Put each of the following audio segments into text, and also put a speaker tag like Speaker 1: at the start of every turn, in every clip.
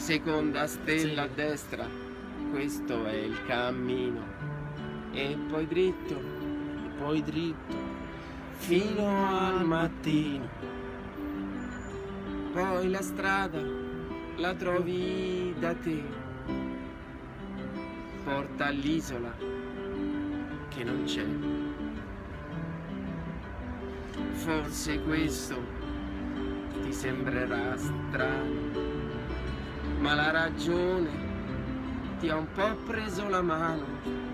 Speaker 1: seconda stella a destra, questo è il cammino, e poi dritto, fino al mattino, poi la strada la trovi da te, porta all'isola che non c'è. Forse questo ti sembrerà strano, ma la ragione ti ha un po' preso la mano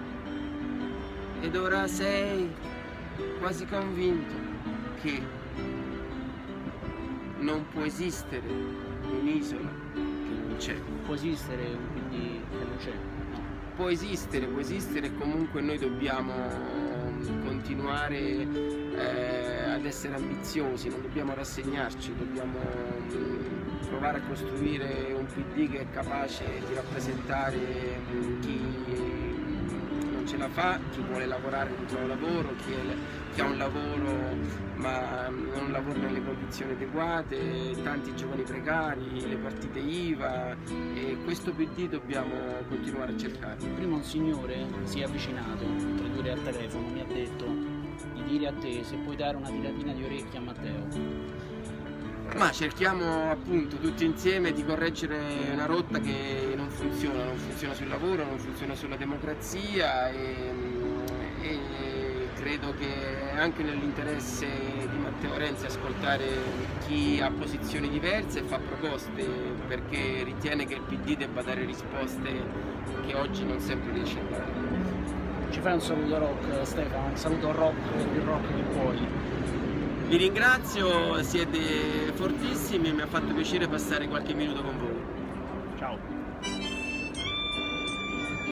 Speaker 1: ed ora sei quasi convinto che non può esistere un'isola che non c'è.
Speaker 2: Può esistere un PD che non c'è? No.
Speaker 1: Può esistere, comunque noi dobbiamo continuare ad essere ambiziosi, non dobbiamo rassegnarci, dobbiamo provare a costruire un PD che è capace di rappresentare chi non ce la fa, chi vuole lavorare non trova lavoro, chi ha un lavoro ma non lavora nelle condizioni adeguate, tanti giovani precari, le partite IVA, e questo PD dobbiamo continuare a cercare.
Speaker 2: Prima un signore si è avvicinato, tra due ore al telefono, mi ha detto di dire a te se puoi dare una tiratina di orecchie a Matteo.
Speaker 1: Ma cerchiamo appunto tutti insieme di correggere una rotta che non funziona sul lavoro, non funziona sulla democrazia, e credo che anche nell'interesse di Matteo Renzi ascoltare chi ha posizioni diverse e fa proposte, perché ritiene che il PD debba dare risposte che oggi non sempre riesce a dare.
Speaker 2: Ci fai un saluto rock, Stefano, un saluto rock per il rock che puoi.
Speaker 1: Vi ringrazio, siete fortissimi e mi ha fatto piacere passare qualche minuto con voi.
Speaker 2: Ciao.